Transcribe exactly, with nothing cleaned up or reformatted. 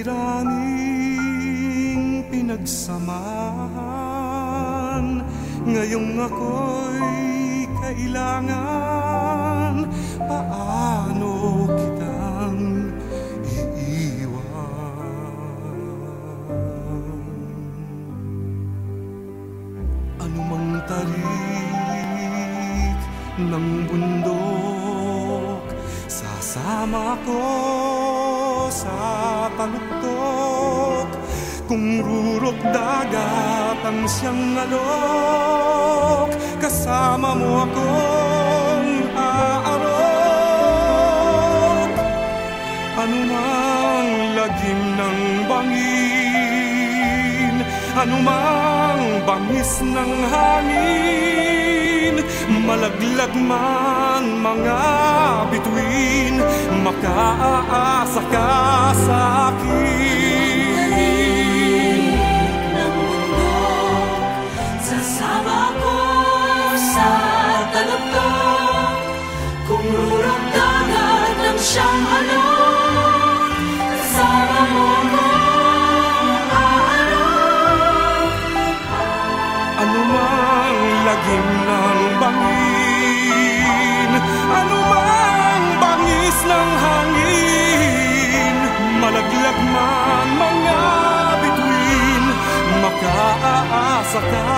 suliraning pinagsamahan, ngayong ako'y kailangan, paano kitang anumang tarik ng bundok, sasama ko sa taluktok. Kung rurok dagat ang siyang alok, kasama mo akong aarok. Anumang lagim ng bangin, anumang bangis ng hangin, malaglag man mga bituin, makaasa ka sa akin. Ng bundok, sasama ko sa taluktok. Kung rurok dagat ng siyang alok, kasama mo akong aarok. Anumang lagim ng bangin, anumang bangis ng hangin, malaglag man mga bituin, makaasa ka